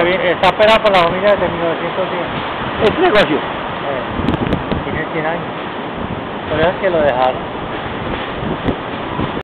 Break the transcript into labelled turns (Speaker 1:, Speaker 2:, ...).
Speaker 1: está operado por la familia desde 1910.
Speaker 2: ¿Este negocio?
Speaker 1: Tiene 100 años. Por eso es que lo dejaron.